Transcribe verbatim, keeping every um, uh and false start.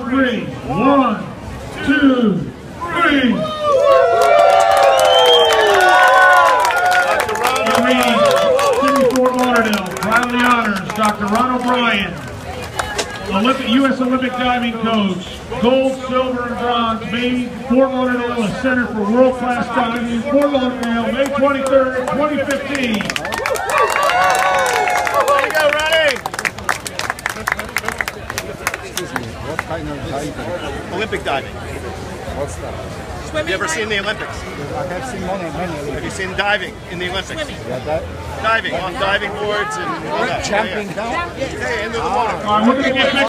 three. One, two, three. City Fort Lauderdale, proudly honors Doctor Ron O'Brien, Olympic, U S Olympic diving coach, gold, silver, and bronze, made Fort Lauderdale a center for world-class diving. Fort Lauderdale, May twenty-third, twenty fifteen. There you go, Ronnie! Excuse me, what kind of diving? Olympic diving. What's that? Have you ever seen the Olympics? I have seen many, many Olympics. Have you seen diving in the Olympics? Yeah, that, Diving, on diving boards and all that. jumping Yeah, down? yeah. Hey, into the water. All right, we're going to get